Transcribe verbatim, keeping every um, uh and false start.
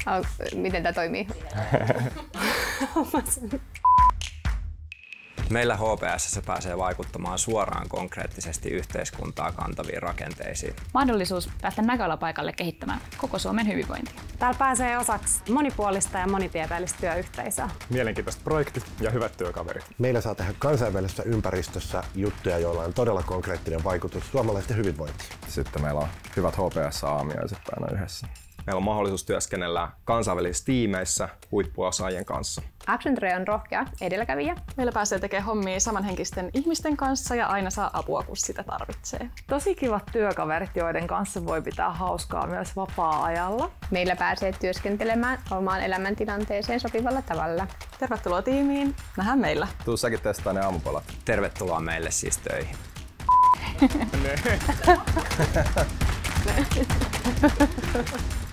Miten tämä toimii? Meillä H P S:ssä pääsee vaikuttamaan suoraan konkreettisesti yhteiskuntaa kantaviin rakenteisiin. Mahdollisuus päästä näköalapaikalle kehittämään koko Suomen hyvinvointia. Täällä pääsee osaksi monipuolista ja monitieteellistä työyhteisöä. Mielenkiintoiset projektit ja hyvät työkaverit. Meillä saa tehdä kansainvälisessä ympäristössä juttuja, joilla on todella konkreettinen vaikutus suomalaisten hyvinvointiin. Sitten meillä on hyvät H P S-aamiaiset aina yhdessä. Meillä on mahdollisuus työskennellä kansainvälisissä tiimeissä huippuosaajien kanssa. Action Tray on rohkea edelläkävijä. Meillä pääsee tekemään hommia samanhenkisten ihmisten kanssa ja aina saa apua, kun sitä tarvitsee. Tosi kivat työkaverit, joiden kanssa voi pitää hauskaa myös vapaa-ajalla. Meillä pääsee työskentelemään omaan elämäntilanteeseen sopivalla tavalla. Tervetuloa tiimiin. Nähdään meillä. Tuu säkin testaa ne aamupalat. Tervetuloa meille siis töihin. Ne.